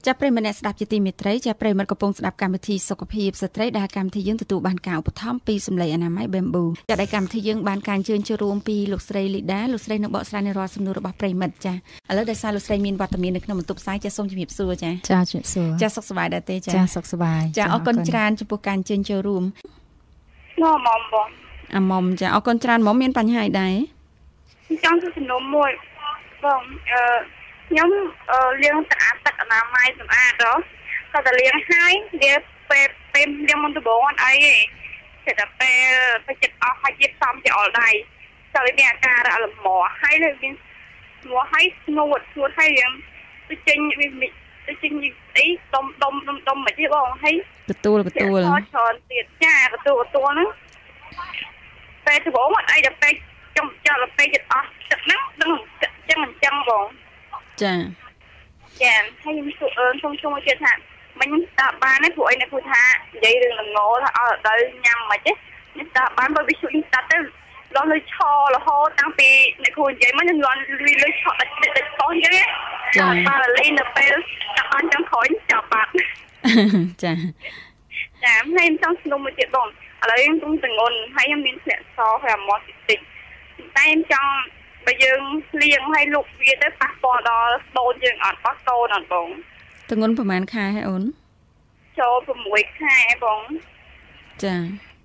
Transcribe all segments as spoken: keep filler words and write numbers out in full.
ចាប់ប្រិយមិត្តអ្នកស្ដាប់ជាទីមេត្រីចាប់ប្រិយមិត្តកំពុងស្ដាប់កម្មវិធីសុខភាពស្ត្រីដែលកម្មវិធីយើងទទួលបានការឧបត្ថម្ភពីសម្លេងអនាម័យ Bamboo ចាដែលកម្មវិធីយើងបានការអញ្ជើញចូលរួមពីលោកស្រីលីដាលោកស្រីនឹងបកស្រាយនៅរាល់សំណួររបស់ប្រិយមិត្តចាឥឡូវដោយសារលោកស្រីមានវត្តមាននៅក្នុងបន្ទប់ផ្សាយចាសូមជម្រាបសួរចាចាជម្រាបសួរចាសុខសប្បាយដែរទេចាចាសុខសប្បាយចាអរគុណច្រើនចំពោះការអញ្ជើញចូលរួមមកមុំបងអាមុំចាអរគុណច្រើនមុំមានបញ្ហាអីដែរចង់សួរសំណួរមួយបងអឺខ្ញុំលាងស្អាតទឹកអនាម័យសម្អាតហ៎តែតែលាងហើយវាពេលពេលលាងមុនដំបូងអត់អីទេតែពេលទៅចិត្តអស់ហើយទៀតសំជាអល់ដៃតែវាមានអាការៈលំមាស់ហើយលើមានស្ងួតហើយស្ងួតស្ងួតហើយយើងទៅចេញវាទៅចេញអីដុំដុំដុំដុំមកទៀតបងហើយកទួលកទួលច្រើនទៀតចាកទួលកទួលហ្នឹងពេលដំបូងអត់អីតែពេលចំចាក់ទៅពេលចិត្តអស់ទឹកហ្នឹងដឹងចឹងអញ្ចឹងបងចាចាហើយខ្ញុំសួរអឺសុំជុំមកទៀតថាមិញតាបានទេព្រោះអីអ្នកគូថានិយាយរឿងលងថាអត់ដល់ញ៉ាំមិនទេនេះតាបានបើវាជួយស្ដាប់ទៅដល់លើឆរហូតតាំងពីអ្នកគូនិយាយមកខ្ញុំលន់វាលើឆដាច់ដាច់កោអញ្ចឹងចាបាល់លីនៅពេលតាបានចង់ក្រោយចាប់បាត់ចាចាហើយខ្ញុំចង់ស្នុំមកទៀតបងឥឡូវខ្ញុំទងន់ហើយខ្ញុំមានធ្លាក់សហើយអាម៉ត់តិចតិចតែខ្ញុំចង់បើយើងលាងឲ្យលុកវាទៅប៉ះពាល់ដល់ស្ទូនយើងអត់ប៉ះស្ទូនអត់បងទងន់ប្រហែលខែហើយអូនចូល6ខែបងចា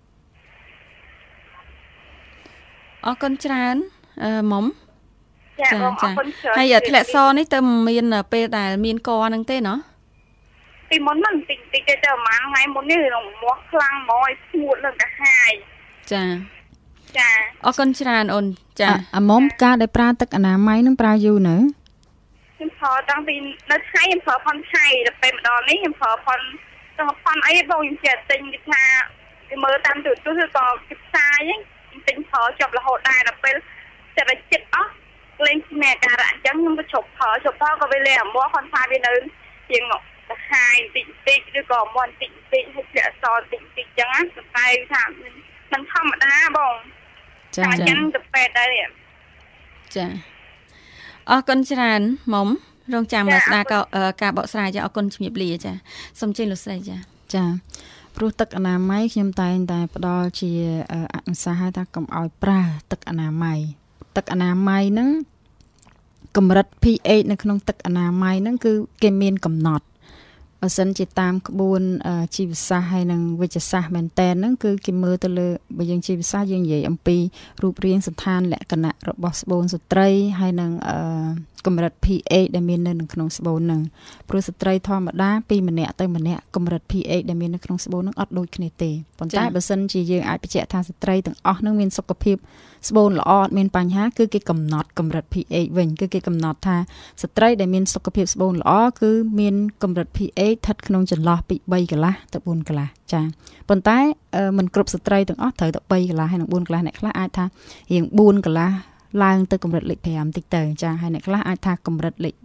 អរគុណច្រើនអឺមុំចាបងអរគុណច្រើនហើយធ្លាក់សនេះទៅមានពេលដែលមានកហ្នឹងទេណោះពីមុនហ្នឹងតិចតិចទៅប្រហែលថ្ងៃមុននេះរងមាស់ខ្លាំងហ្មងឲ្យស្ងួតឡើងទៅហាយចាចាអរគុណច្រើនអូនចាអាមុំការដែលប្រើទឹកអនាម័យនឹងប្រើយូរនៅខ្ញុំប្រើតាំងពីនៅថ្ងៃខ្ញុំប្រើផនឆៃដល់ពេលម្ដងនេះខ្ញុំប្រើផនទៅផនអីបងខ្ញុំចេះទិញគេថាគេមើលតាមទូរទស្សន៍ឬក៏គេផ្សាយហ្នឹងទិញប្រើជាប់រហូតដែរដល់ពេលចិត្តតែចិត្តអស់លេងមានអាការៈអញ្ចឹងខ្ញុំក៏ជប់ប្រើជប់ប្រើក៏វាលេអាមួផនឆៃវានៅជាងទៅហាយតិចតិចឬក៏មាត់តិចតិចហើយធ្លាក់សតិចតិចអញ្ចឹងណាតែថាមិនធម្មតាបងចាអញ្ចឹងទៅពេទ្យដែរចាអរគុណច្រើនមុំរងចាំមកស្ដារការបកស្រាយចាអរគុណជំរាបលាចាសូមជើញលោកស្រីចាចាព្រោះទឹកអនាម័យខ្ញុំតែងតែផ្ដល់ជាអនុសាសន៍ឲ្យថាកុំឲ្យប្រើទឹកអនាម័យទឹកអនាម័យហ្នឹងកម្រិត pH នៅក្នុងទឹកអនាម័យហ្នឹងគឺគេមានកំណត់បើសិនជាតាមក្បួនជីវសាស្ត្រហើយនិងវិទ្យាសាស្ត្រមែនតែនហ្នឹងគឺគេមើលទៅលើបើយើងជីវសាស្ត្រយើងនិយាយអំពីរូបរាងសន្តានលក្ខណៈរបស់ស្បូនស្ត្រីហើយនិងកម្រិត pH ដែលមាននៅក្នុងស្បូនហ្នឹងព្រោះស្ត្រីធម្មតាពីម្នាក់ទៅម្នាក់កម្រិត pH ដែលមាននៅក្នុងស្បូនហ្នឹងអត់ដូចគ្នាទេប៉ុន្តែបើសិនជាយើងអាចបញ្ជាក់ថាស្ត្រីទាំងអស់ហ្នឹងមានសុខភាពស្បូនល្អអត់មានបញ្ហាគឺគេកំណត់កម្រិត pH វិញគឺគេកំណត់ថាស្ត្រីដែលមានសុខភាពស្បូនល្អគឺមានកម្រិត pH ស្ថិតក្នុងចន្លោះពី3កន្លះទៅ4កន្លះចាប៉ុន្តែមិនគ្រប់ស្ត្រីទាំងអស់ត្រូវតែ3កន្លះហើយនិង4កន្លះអ្នកខ្លះអាចថារៀង4កន្លះឡើងទៅកម្រិតលេខ5តិចទៅចាហើយអ្នកខ្លះអាចថាកម្រិតលេខ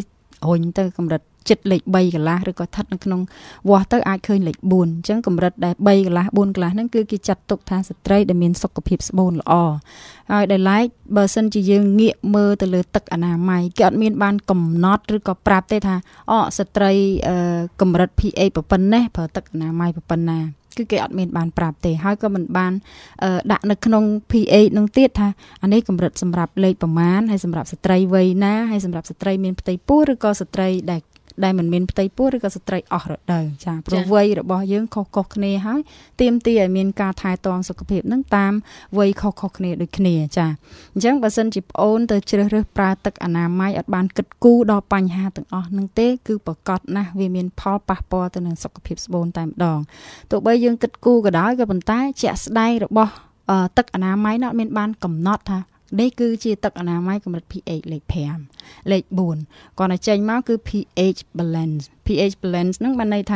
3រុញទៅកម្រិតចិត្តលេខ3កន្លះឬក៏ស្ថិតនៅក្នុងវាស់ទៅអាចឃើញលេខ4អញ្ចឹងកម្រិតដែល3កន្លះ4កន្លះហ្នឹងគឺគេចាត់ទុកថាស្ត្រីដែលមានសុខភាពស្បូនល្អហើយដែលឡែកបើសិនជាយើងងាកមើលទៅលើទឹកអនាម័យគេអត់មានបានកំណត់ឬក៏ប្រាប់ទេថាអូស្ត្រីកម្រិត pH ប៉ុណ្ណេះប្រើទឹកអនាម័យប៉ុណ្ណាគឺគេអត់មានបានប្រាប់ទេហើយក៏មិនបានដាក់នៅក្នុង pH នឹងទៀតថាអានេះកម្រិតសម្រាប់លេខប្រមាណហើយសម្រាប់ស្ត្រីវ័យណាហើយសម្រាប់ស្ត្រីមានផ្ទៃពោះឬក៏ស្ត្រីដែលដែលមិនមានផ្ទៃពោះឬក៏ស្ត្រីអស់រដូវចាព្រោះវ័យរបស់យើងខុសៗគ្នាហើយទាមទារឲ្យមានការថែទាំសុខភាពនឹងតាមវ័យខុសៗគ្នាដូចគ្នាចាអញ្ចឹងបើសិនជាប្អូនទៅជ្រើសរើសប្រើទឹកអនាម័យអត់បានគិតគូរដល់បញ្ហាទាំងអស់នឹងទេគឺប្រកាសណាស់វាមានផលប៉ះពាល់ទៅនឹងសុខភាពស្បូនតែម្ដងទោះបីយើងគិតគូរក៏ដោយក៏ប៉ុន្តែជាក់ស្ដែងរបស់ទឹកអនាម័យនោះអត់មានបានកំណត់ថានេះគឺជាទឹកអនាម័យកម្រិត pH លេខ5លេខ4គាត់ឲ្យចេញមកគឺ pH balance pH balance ហ្នឹងបានន័យថា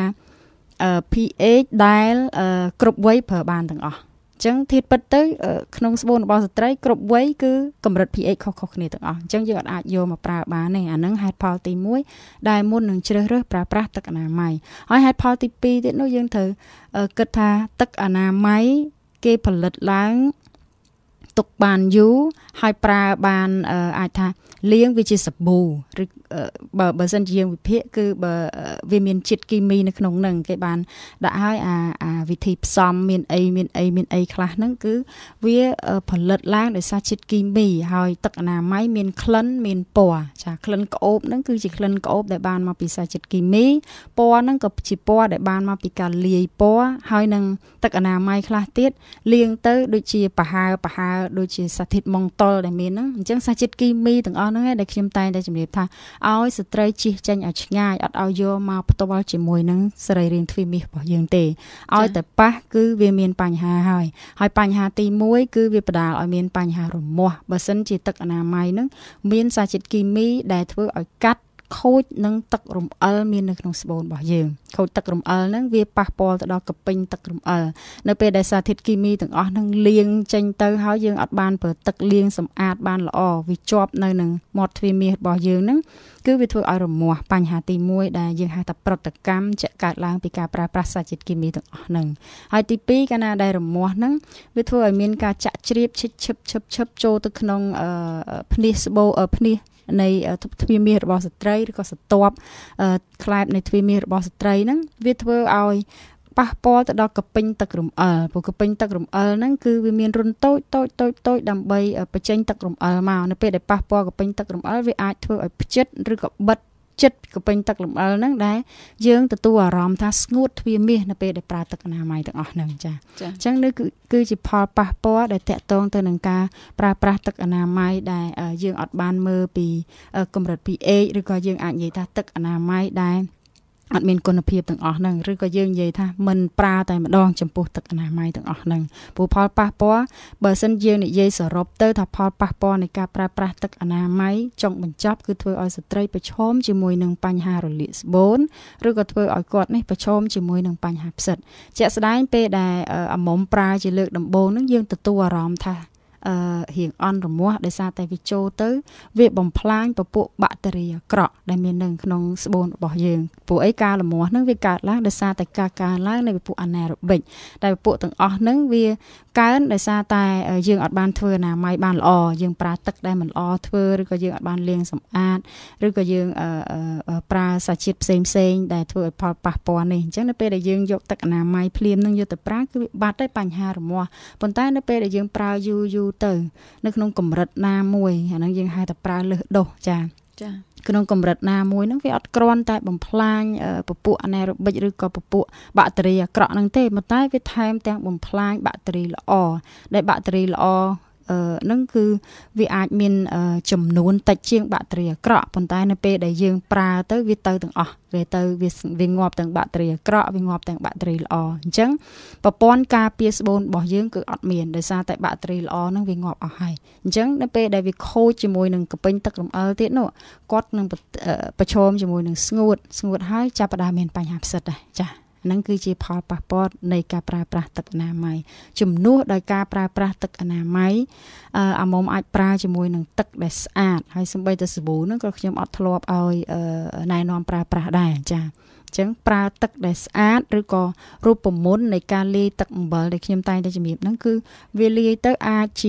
pH ដែលគ្រប់វ័យប្រើបានទាំងអស់អញ្ចឹងធៀបពិតទៅក្នុងស្បូនរបស់ស្ត្រីគ្រប់វ័យគឺកម្រិត pH ខុសៗគ្នាទាំងអស់អញ្ចឹងយើងអាចយកមកប្រើបានទេអាហ្នឹងហេតុផលទី1ដែលមុននឹងជ្រើសរើសប្រើប្រាស់ទឹកអនាម័យហើយហេតុផលទី2ទៀតនោះយើងត្រូវគិតថាទឹកអនាម័យគេផលិតឡើងទុកបានយូរហើយប្រើបានអាចថាលាងវាជាសាប៊ូឬបើបើសិនជាយើងវិភាគគឺបើវាមានជាតិគីមីនៅក្នុងហ្នឹងគេបានដាក់ឲ្យអាអាវិធីផ្សំមានអីមានអីមានអីខ្លះហ្នឹងគឺវាផលិតឡើងដោយសារជាតិគីមីហើយទឹកអនាម័យមានក្លិនមានពណ៌ចាក្លិនក្អូបហ្នឹងគឺជាក្លិនក្អូបដែលបានមកពីសារជាតិគីមីពណ៌ហ្នឹងក៏ជាពណ៌ដែលបានមកពីការលាយពណ៌ហើយនឹងទឹកអនាម័យខ្លះទៀតលាងទៅដូចជាប្រហើប្រហើដូចជាសារធាតុម៉ង់តុលដែលមានហ្នឹងអញ្ចឹងសារជាតិគីមីទាំងអស់ហ្នឹងឯងដែលខ្ញុំតែងតែជម្រាបថាឲ្យស្ត្រីជិះចេញឲ្យឆ្ងាយអត់ឲ្យយកមកផ្ទាល់ជាមួយនឹងសរីរាង្គទ្វេមាសរបស់យើងទេឲ្យតែប៉ះគឺវាមានបញ្ហាហើយហើយបញ្ហាទីមួយគឺវាបណ្ដាលឲ្យមានបញ្ហារមាស់បើសិនជាទឹកអនាម័យហ្នឹងមានសារជាតិគីមីដែលធ្វើឲ្យកាត់ខូចនឹងទឹករំអិលមាននៅក្នុងស្បូនរបស់យើងខូចទឹករំអិលហ្នឹងវាប៉ះពាល់ទៅដល់កពេញទឹករំអិលនៅពេលដែលសារធាតុគីមីទាំងអស់ហ្នឹងលាងចេញទៅហើយយើងអត់បានប្រើទឹកលាងសម្អាតបានល្អវាជាប់នៅនឹងមាត់ទ្វារមាសរបស់យើងហ្នឹងគឺវាធ្វើឲ្យរមាស់បញ្ហាទីមួយដែលយើងហៅថាប្រតិកម្មជាកើតឡើងពីការប្រើប្រាស់សារជាតិគីមីទាំងអស់ហ្នឹងហើយទីពីរកាលណាដែលរមាស់ហ្នឹងវាធ្វើឲ្យមានការចាក់ជ្រាបឈិបឈិបឈិបឈិបចូលទៅក្នុងភ្នេះស្បូភ្នេះនៃទ្វារមាសរបស់ស្ត្រីឬក៏ស្ទាប់ខ្លែបនៃទ្វារមាសរបស់ស្ត្រីហ្នឹងវាធ្វើឲ្យប៉ះពាល់ទៅដល់កពេញទឹករំអិលព្រោះកពេញទឹករំអិលហ្នឹងគឺវាមានរុនតូចតូចតូចតូចដើម្បីបញ្ចេញទឹករំអិលមកនៅពេលដែលប៉ះពាល់កពេញទឹករំអិលវាអាចធ្វើឲ្យផ្ចិតឬក៏បិទចិត្តកពេញទឹករំអិលហ្នឹងដែលយើងទទួលអារម្មណ៍ថាស្ងួតទ្វារមាសនៅពេលដែលប្រើទឹកអនាម័យទាំងអស់ហ្នឹងចាអញ្ចឹងនេះគឺគឺជាផលប៉ះពាល់ដែលតាក់ទងទៅនឹងការប្រើប្រាស់ទឹកអនាម័យដែលយើងអត់បានមើលពីកម្រិត pH ឬក៏យើងអាចនិយាយថាទឹកអនាម័យដែលអត់មានគុណភាពទាំងអស់ហ្នឹងឬក៏យើងនិយាយថាមិនប្រើតែម្ដងចំពោះទឹកអនាម័យទាំងអស់ហ្នឹងព្រោះផលប៉ះពាល់បើសិនយើងនិយាយសរុបទៅថាផលប៉ះពាល់នៃការប្រើប្រាស់ទឹកអនាម័យចុងបញ្ចប់គឺធ្វើឲ្យស្ត្រីប្រឈមជាមួយនឹងបញ្ហារលាកស្បូនឬក៏ធ្វើឲ្យគាត់នេះប្រឈមជាមួយនឹងបញ្ហាផ្សិតជាក់ស្ដែងពេលដែលអាមុំប្រើជាលើកដំបូងហ្នឹងយើងទទួលអារម្មណ៍ថាអឺរៀងអន់រមាស់ដោយសារតែវាចូលទៅវាបំផ្លាញពពួកបាក់តេរីអាក្រក់ដែលមាននៅក្នុងស្បូនរបស់យើងពួកអីការរមាស់ហ្នឹងវាកើតឡើងដោយសារតែការកើនឡើងនៃពពួកអាណេរ៉ូបិកដែលពពួកទាំងអស់ហ្នឹងវាកើនដោយសារតែយើងអត់បានធ្វើអនាម័យបានល្អយើងប្រើទឹកដែលមិនល្អធ្វើឬក៏យើងអត់បានលាងសម្អាតឬក៏យើងប្រើសារជាតិផ្សេងផ្សេងដែលធ្វើឲ្យផលប៉ះពាល់នេះអញ្ចឹងនៅពេលដែលយើងយកទឹកអនាម័យភ្លាមនឹងយកទៅប្រើគឺវាបាត់ហើយបញ្ហារមាស់ប៉ុន្តែនៅពេលដែលយើងប្រើយូរយូរទៅនៅក្នុងកម្រិតណាមួយអាហ្នឹងយើងហៅថាប្រើលើសដូសចាចាក្នុងកម្រិតណាមួយហ្នឹងវាអត់គ្រាន់តែបំផ្លាញពពួកអាណេរ៉ូបិកឬក៏ពពួកបាក់តេរីអាក្រក់ហ្នឹងទេប៉ុន្តែវាថែមទាំងបំផ្លាញបាក់តេរីល្អដែលបាក់តេរីល្អអឺនឹងគឺវាអាចមានចំនួនតិចជាងបាក់តេរីអាក្រក់ប៉ុន្តែនៅពេលដែលយើងប្រើទៅវាទៅទាំងអស់វាទៅវាវាងាប់ទាំងបាក់តេរីអាក្រក់វាងាប់ទាំងបាក់តេរីល្អអញ្ចឹងប្រព័ន្ធការពារស្បូនរបស់យើងគឺអត់មានដោយសារតែបាក់តេរីល្អហ្នឹងវាងាប់អស់ហើយអញ្ចឹងនៅពេលដែលវាខូចជាមួយនឹងកពេញទឹករំអិលទៀតនោះគាត់នឹងប្រឈមជាមួយនឹងស្ងួតស្ងួតហើយចាប់ផ្ដើមមានបញ្ហាផ្សិតដែរចាហ្នឹងគឺជាផលប៉ះពាល់នៃការប្រើប្រាស់ទឹកអនាម័យជំនួសដោយការប្រើប្រាស់ទឹកអនាម័យអាមុំអាចប្រើជាមួយនឹងទឹកដែលស្អាតហើយសូម្បីតែសាប៊ូហ្នឹងក៏ខ្ញុំអត់ធ្លាប់ឲ្យណែនាំប្រើប្រាស់ដែរចាអញ្ចឹងប្រើទឹកដែលស្អាតឬក៏រូបមន្តនៃការលាយទឹកអំបិលដែលខ្ញុំតែងតែជំរាបហ្នឹងគឺវាលាយទៅអាចជា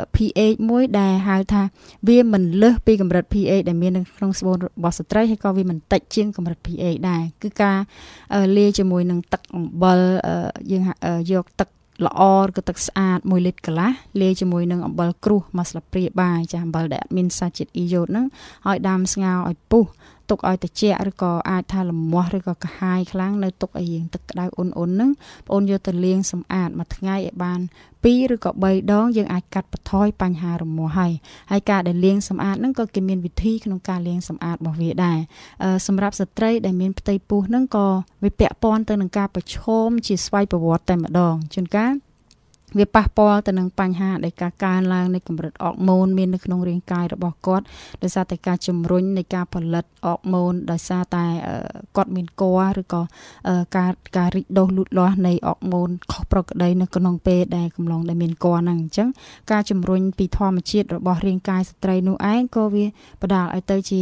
pH មួយដែលហៅថាវាមិនលើសពីកម្រិត pH ដែលមាននៅក្នុងស្បូនរបស់ស្ត្រីហើយក៏វាមិនតិចជាងកម្រិត pH ដែរគឺការលាយជាមួយនឹងទឹកអំបិលយើងយកទឹកល្អឬក៏ទឹកស្អាតមួយលីត្រកន្លះលាយជាមួយនឹងអំបិលក្រួសមួយស្លាបព្រាបាយចាអំបិលដែលអត់មានសារជាតិអ៊ីយ៉ូតហ្នឹងឲ្យដាំស្ងោរឲ្យពុះទុកឲ្យត្រជាក់ឬក៏អាចថាលមាស់ឬក៏កាហាយខ្លាំងនៅទុកឲ្យយើងទឹកក្តៅអ៊ុនអ៊ុនហ្នឹងបងអូនយកទៅលាងសម្អាតមួយថ្ងៃឲ្យបានពីរឬក៏បីដងយើងអាចកាត់បន្ថយបញ្ហារមាស់ហើយហើយការដែលលាងសម្អាតហ្នឹងក៏គេមានវិធីក្នុងការលាងសម្អាតរបស់វាដែរសម្រាប់ស្ត្រីដែលមានផ្ទៃពោះហ្នឹងក៏វាពាក់ព័ន្ធទៅនឹងការប្រឈមជាស្វ័យប្រវត្តិតែម្ដងជួនកាលវាប៉ះពាល់ទៅនឹងបញ្ហានៃការកើនឡើងនៃកម្រិតអរម៉ូនមាននៅក្នុងរាងកាយរបស់គាត់ដោយសារតែការជំរុញនៃការផលិតអរម៉ូនដោយសារតែគាត់មានគភ៌ឬក៏ការការរីកដុះលូតលាស់នៃអរម៉ូនខុសប្រក្រតីនៅក្នុងពេលដែលកំឡុងដែលមានគភ៌ហ្នឹងអញ្ចឹងការជំរុញពីធម្មជាតិរបស់រាងកាយស្ត្រីនោះឯងក៏វាបណ្ដាលឲ្យទៅជា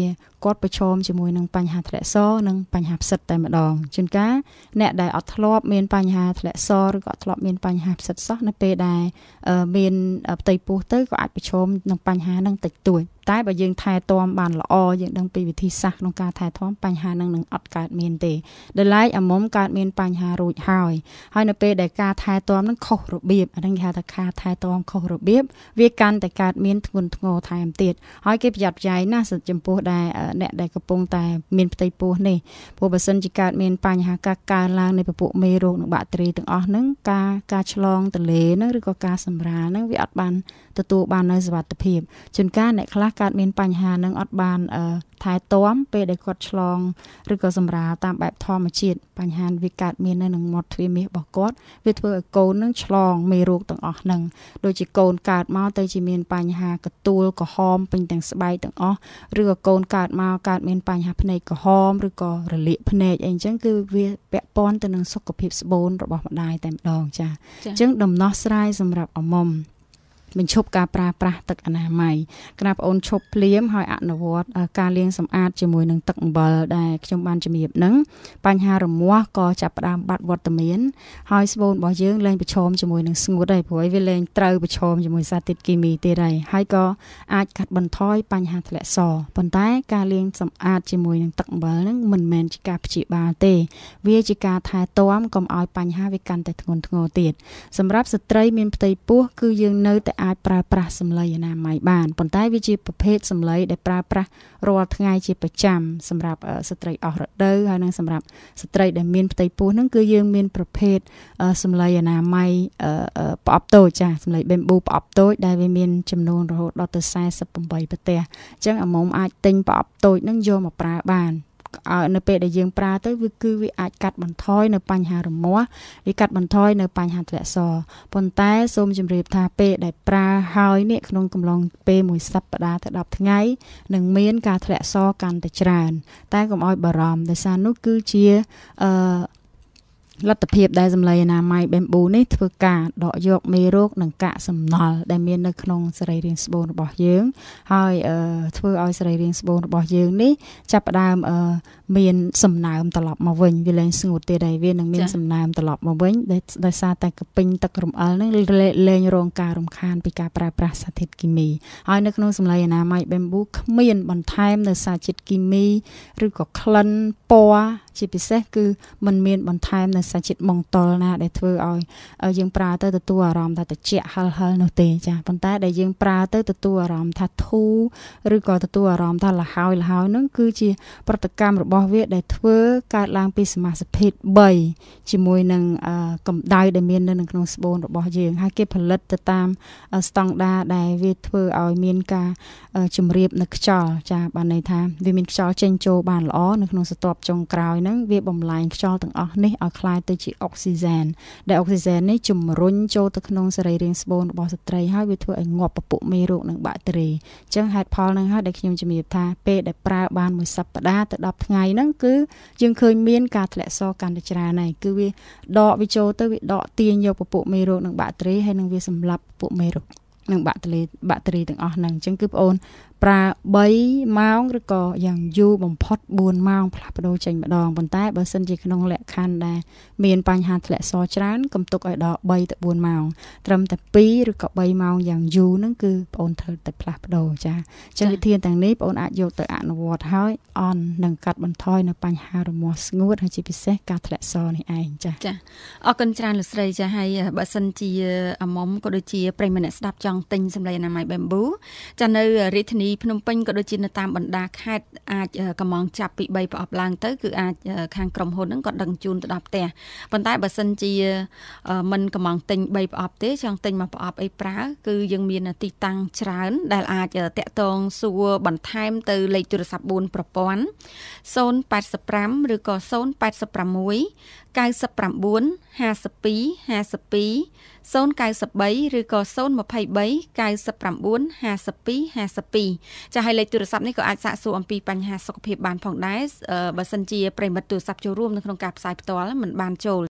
គាត់ប្រឈមជាមួយនឹងបញ្ហាធ្លាក់សនិងបញ្ហាផ្សិតតែម្ដងជួនកាលអ្នកដែលអត់ធ្លាប់មានបញ្ហាធ្លាក់សឬក៏អត់ធ្លាប់មានបញ្ហាផ្សិតសោះនៅពេលដែលមានផ្ទៃពោះទៅក៏អាចប្រឈមនឹងបញ្ហានឹងតិចតួចតែបើយើងថែទាំបានល្អយើងដឹងពីវិធីសាស្ត្រក្នុងការថែទាំបញ្ហានឹងនឹងអត់កើតមានទេដែលឡែកអាមុំកើតមានបញ្ហារួចហើយហើយនៅពេលដែលការថែទាំនឹងខុសរបៀបអាហ្នឹងគេហៅថាការថែទាំខុសរបៀបវាកាន់តែកើតមានធ្ងន់ធ្ងរថែមទៀតហើយគេប្រយ័ត្នប្រយែងណាស់ចំពោះដែលអ្នកដែលកំពុងតែមានផ្ទៃពោះនេះព្រោះបើសិនជាកើតមានបញ្ហាការកើនឡើងនៃពពួកមេរោគនិងបាក់តេរីទាំងអស់ហ្នឹងការការឆ្លងទន្លេហ្នឹងឬក៏ការសម្រាលហ្នឹងវាអត់បានទទួលបាននូវសុវត្ថិភាពជួនកាលអ្នកខ្លះកើតមានបញ្ហានឹងអត់បានថែទាំពេលដែលគាត់ឆ្លងឬក៏សម្រាលតាមបែបធម្មជាតិបញ្ហាវាកើតមាននៅក្នុងមាត់ទ្វារមាសរបស់គាត់វាធ្វើឲ្យកូននឹងឆ្លងមេរោគទាំងអស់ហ្នឹងដូចជាកូនកើតមកទៅជាមានបញ្ហាកទួលក្រហមពេញទាំងស្បែកទាំងអស់ឬក៏កូនកើតមកកើតមានបញ្ហាភ្នែកក្រហមឬក៏រលាកភ្នែកអីអញ្ចឹងគឺវាពាក់ព័ន្ធទៅនឹងសុខភាពស្បូនរបស់ម្ដាយតែម្ដងចាអញ្ចឹងដំណោះស្រាយសម្រាប់អមុំបញ្ឈប់ការប្រើប្រាស់ទឹកអនាម័យក្រាបអូនឈប់ភ្លាមហើយអនុវត្តការលាងសម្អាតជាមួយនឹងទឹកអំបិលដែលខ្ញុំបានជំរាបហ្នឹងបញ្ហារមាស់ក៏ចាប់ផ្ដើមបាត់វត្តមានហើយស្បូនរបស់យើងលែងប្រឈមជាមួយនឹងស្ងួតហើយព្រោះវាលែងត្រូវប្រឈមជាមួយសារធាតុគីមីទៀតហើយហើយក៏អាចកាត់បន្ថយបញ្ហាធ្លាក់សប៉ុន្តែការលាងសម្អាតជាមួយនឹងទឹកអំបិលហ្នឹងមិនមែនជាការព្យាបាលទេវាជាការថែទាំកុំឲ្យបញ្ហាវាកាន់តែធ្ងន់ធ្ងរទៀតសម្រាប់ស្ត្រីមានផ្ទៃពោះគឺយើងនៅតែអាចប្រើប្រាស់សម្លៃអនាម័យបានប៉ុន្តែវាជាប្រភេទសម្លៃដែលប្រើប្រាស់រាល់ថ្ងៃជាប្រចាំសម្រាប់ស្ត្រីអស់រដូវហើយនិងសម្រាប់ស្ត្រីដែលមានផ្ទៃពោះហ្នឹងគឺយើងមានប្រភេទសម្លៃអនាម័យប្រអប់តូចចាសម្លៃបេមប៊ូប្រអប់តូចដែលវាមានចំនួនរហូតដល់ទៅសែសិបប្រាំបីប្រទេសអញ្ចឹងអាមុំអាចទិញប្រអប់តូចហ្នឹងយកមកប្រើបាននៅពេលដែលយើងប្រើទៅវាគឺវាអាចកាត់បន្ថយនៅបញ្ហារមាស់វាកាត់បន្ថយនៅបញ្ហាធ្លាក់សប៉ុន្តែសូមជម្រាបថាពេលដែលប្រើហើយនេះក្នុងកំឡុងពេលមួយសប្តាហ៍ទៅដប់ថ្ងៃនឹងមានការធ្លាក់សកាន់តែច្រើនតែកុំឲ្យបារម្ភដោយសារនោះគឺជាអឺលទ្ធភាពដែលសម្លៃអនាម័យបេមប៊ូនេះធ្វើការដកយកមេរោគនិងកាកសំណល់ដែលមាននៅក្នុងសរីរាង្គស្បូនរបស់យើងហើយធ្វើឲ្យសរីរាង្គស្បូនរបស់យើងនេះចាប់ផ្ដើមមានសំណើមត្រឡប់មកវិញវាលែងស្ងួតទៀតហើយវានឹងមានសំណើមត្រឡប់មកវិញដោយសារតែកពិញទឹករំអិលនឹងលែងរងការរំខានពីការប្រើប្រាស់សារធាតុគីមីហើយនៅក្នុងសម្លៃអនាម័យបេមប៊ូគ្មានបន្ថែមនៅសារជាតិគីមីឬក៏ក្លិនពណ៌ជាពិសេសគឺมันមានបន្ថែមនៅសារជាតិម៉ង់តុលណាដែលធ្វើឲ្យយើងប្រើទៅទទួលអារម្មណ៍ថាត្រជាក់ហិលហិលនោះទេចាប៉ុន្តែដែលយើងប្រើទៅទទួលអារម្មណ៍ថាធូរឬក៏ទទួលអារម្មណ៍ថាលហើយលហើយនោះគឺជាប្រតិកម្មរបស់វាដែលធ្វើកើតឡើងពីសមាសភាពបីជាមួយនឹងកម្ដៅដែលមាននៅក្នុងស្បូនរបស់យើងហើយគេផលិតទៅតាមស្តង់ដារដែលវាធ្វើឲ្យមានការជំរាបនៅខ្យល់ចាបានន័យថាវាមានខ្យល់ចេញចូលបានល្អនៅក្នុងស្រទាប់ចុងក្រោយហ្នឹងវាបំលែងខ្យល់ទាំងអស់នេះឲ្យคล้ายទៅជាអុកស៊ីហ្សែនដែលអុកស៊ីហ្សែននេះជំរុញចូលទៅក្នុងសរីរាង្គស្បូនរបស់ស្ត្រីហើយវាធ្វើឲ្យងាប់ពពួកមេរោគនិងបាក់តេរីអញ្ចឹងហេតុផលហ្នឹងហើយដែលខ្ញុំជំរាបថាពេលដែលប្រើបានមួយសប្តាហ៍ទៅដប់ថ្ងៃហ្នឹងគឺយើងឃើញមានការធ្លាក់សកាន់តែច្រើនហើយគឺវាដកវាចូលទៅវាដកទាញយកពពួកមេរោគនិងបាក់តេរីហើយនឹងវាសម្លាប់ពួកមេរោគនិងបាក់តេរីបាក់តេរីទាំងអស់ហ្នឹងអញ្ចឹងគឺបងអូនប្រើបីម៉ោងឬក៏យ៉ាងយូរបំផុតបួនម៉ោងផ្លាស់ប្ដូរចេញម្ដងប៉ុន្តែបើសិនជាក្នុងលក្ខខណ្ឌដែលមានបញ្ហាធ្លាក់សច្រើនកុំទុកឲ្យដល់បីទៅបួនម៉ោងត្រឹមតែពីរឬក៏បីម៉ោងយ៉ាងយូរហ្នឹងគឺបងអូនត្រូវតែផ្លាស់ប្ដូរចាអញ្ចឹងវិធីទាំងនេះបងអូនអាចយកទៅអនុវត្តហើយអន់នឹងកាត់បន្ថយនៅបញ្ហារមាស់ស្ងួតហើយជាពិសេសការធ្លាក់សនេះឯងចាចាអរគុណច្រើនលោកស្រីចាហើយបើសិនជាអាមុំក៏ដូចជាប្រិយមិត្តអ្នកស្ដាប់ចង់ទិញសម្លៃអនាម័យបេមប៊ូចានៅរាជធានីភ្នំពេញក៏ដូចជានៅតាមបណ្ដាខេត្តអាចកំងចាប់ពីបីប្រអប់ឡើងទៅគឺអាចខាងក្រុមហ៊ុនហ្នឹងក៏ដឹងជូនទៅដល់ផ្ទះប៉ុន្តែបើសិនជាមិនកំងទិញបីប្រអប់ទេចង់ទិញមកប្រអប់អីប្រើគឺយើងមានទីតាំងច្រើនដែលអាចតាក់ទងសួរបន្ថែមទៅលេខទូរស័ព្ទបួនប្រព័ន្ធศูนย์ แปด ห้า ឬក៏ศูนย์ แปด หก เก้า เก้า เก้า ห้า สอง ห้า สอง ห้า สองศูนย์ เก้า สาม ឬក៏ศูนย์ ยี่สิบ เก้า สอง ห้า สอง ห้า สอง ห้า สองចាហើយលេខទូរស័ព្ទនេះក៏អាចសាកសួរអំពីបញ្ហាសុខភាពបានផងដែរបើសិនជាប្រិមិត្តទូរស័ព្ទចូលរួមនៅក្នុងការផ្សាយផ្ទាល់មិនបានចូល